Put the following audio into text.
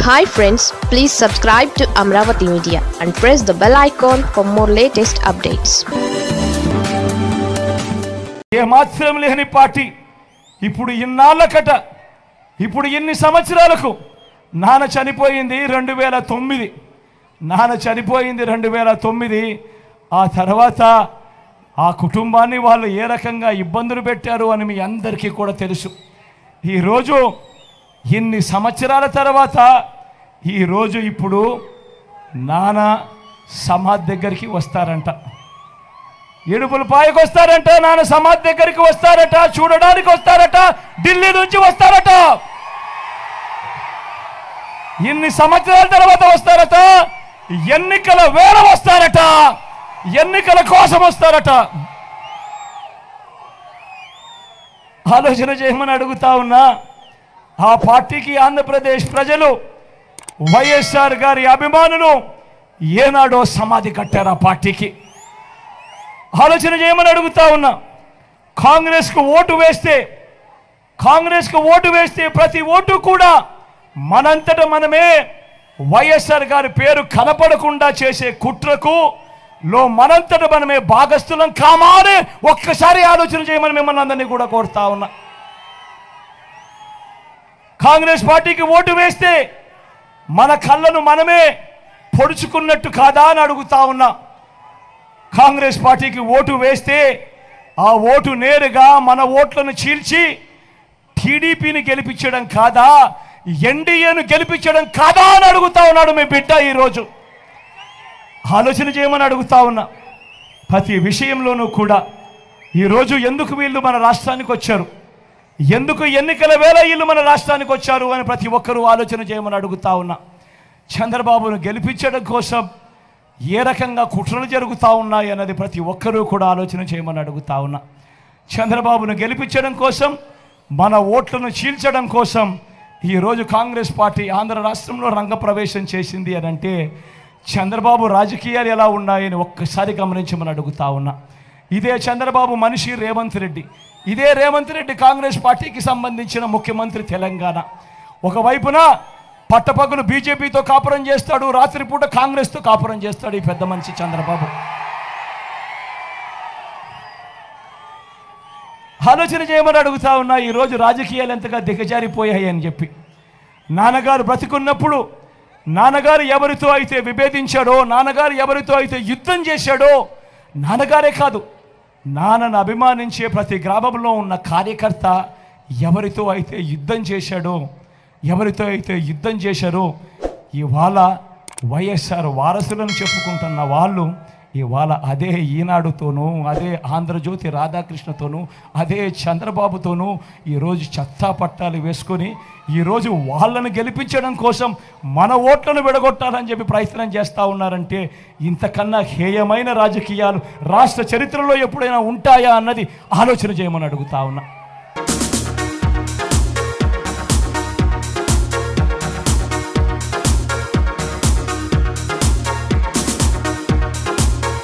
Hi friends, please subscribe to Amravati Media and press the bell icon for more latest updates. ఏ మాత్రం లేని party ఇప్పుడు ఇన్నాళ్ళకట ఇప్పుడు ఇన్ని సంవత్సరాలకు నాన్న చనిపోయింది 2009 నాన్న చనిపోయింది 2009 ఆ తర్వాత ఆ కుటుంబాన్ని వాళ్ళు ఏ రకంగా ఇబ్బందులు పెట్టారు అని మీ అందరికీ కూడా తెలుసు ఈ రోజు ఇన్ని సంవత్సరాల తర్వాత ఈ రోజు ఇప్పుడు నాన్న సమాధి దగ్గరికి వస్తారంట ఏడుపుల పాయకు వస్తారంట నాన్న సమాధి దగ్గరికి వస్తారట చూడడానికి వస్తారట ఢిల్లీ నుంచి వస్తారట ఇన్ని సంవత్సరాల తర్వాత వస్తారట ఎన్నికల వేళ వస్తారట ఎన్నికల కోసం వస్తారట ఆలోచన చేయమని అడుగుతా ఉన్నా ఆ పార్టీకి ఆంధ్రప్రదేశ్ ప్రజలు వైఎస్ఆర్ గారి అభిమానులు ఏనాడో సమాధి కట్టారు ఆ పార్టీకి ఆలోచన చేయమని అడుగుతా ఉన్నా కాంగ్రెస్కు ఓటు వేస్తే ప్రతి ఓటు కూడా మనంతట మనమే వైఎస్ఆర్ గారి పేరు కనపడకుండా చేసే కుట్రకు మనంతట మనమే భాగస్థులం కామానే ఒక్కసారి ఆలోచన చేయమని మిమ్మల్ని అందరినీ కూడా కోరుతా ఉన్నా కాంగ్రెస్ పార్టీకి ఓటు వేస్తే మన కళ్ళను మనమే పొడుచుకున్నట్టు కాదా అని అడుగుతా ఉన్నా కాంగ్రెస్ పార్టీకి ఓటు వేస్తే ఆ ఓటు నేరుగా మన ఓట్లను చీల్చి టీడీపీని గెలిపించడం కాదా ఎన్డీఏను గెలిపించడం కాదా అని అడుగుతా ఉన్నాడు మీ బిడ్డ ఈరోజు ఆలోచన చేయమని అడుగుతా ఉన్నా ప్రతి విషయంలోనూ కూడా ఈరోజు ఎందుకు వీళ్ళు మన రాష్ట్రానికి వచ్చారు ఎందుకు ఎన్నికల వేళ వీళ్ళు మన రాష్ట్రానికి వచ్చారు అని ప్రతి ఒక్కరూ ఆలోచన చేయమని అడుగుతా ఉన్నా చంద్రబాబును గెలిపించడం కోసం ఏ రకంగా కుట్రలు జరుగుతూ ఉన్నాయి అన్నది ప్రతి ఒక్కరూ కూడా ఆలోచన చేయమని అడుగుతా ఉన్నా చంద్రబాబును గెలిపించడం కోసం మన ఓట్లను చీల్చడం కోసం ఈరోజు కాంగ్రెస్ పార్టీ ఆంధ్ర రాష్ట్రంలో రంగప్రవేశం చేసింది అని అంటే చంద్రబాబు రాజకీయాలు ఎలా ఉన్నాయని ఒక్కసారి గమనించమని అడుగుతా ఉన్నా ఇదే చంద్రబాబు మనిషి రేవంత్ రెడ్డి ఇదే రేవంత్ రెడ్డి కాంగ్రెస్ పార్టీకి సంబంధించిన ముఖ్యమంత్రి తెలంగాణ ఒకవైపున పట్టపగలు బీజేపీతో కాపురం చేస్తాడు రాత్రిపూట కాంగ్రెస్తో కాపురం చేస్తాడు ఈ పెద్ద మనిషి చంద్రబాబు ఆలోచన చేయమని అడుగుతా ఉన్నా ఈరోజు రాజకీయాలు ఎంతగా దిగజారిపోయాయి అని చెప్పి నాన్నగారు బ్రతికున్నప్పుడు నాన్నగారు ఎవరితో అయితే విభేదించాడో నాన్నగారు ఎవరితో అయితే యుద్ధం చేశాడో నాన్నగారే కాదు నాన్నను అభిమానించే ప్రతి గ్రామంలో ఉన్న కార్యకర్త ఎవరితో అయితే యుద్ధం చేశారో ఇవాళ వైఎస్ఆర్ వారసులను చెప్పుకుంటున్న వాళ్ళు ఇవాళ అదే ఈనాడుతోనూ అదే ఆంధ్రజ్యోతి రాధాకృష్ణతోనూ అదే చంద్రబాబుతోనూ ఈరోజు చెత్తా పట్టాలు వేసుకొని ఈరోజు వాళ్ళను గెలిపించడం కోసం మన ఓట్లను విడగొట్టాలని చెప్పి ప్రయత్నం చేస్తూ ఉన్నారంటే ఇంతకన్నా హేయమైన రాజకీయాలు రాష్ట్ర చరిత్రలో ఎప్పుడైనా ఉంటాయా అన్నది ఆలోచన చేయమని అడుగుతా ఉన్నా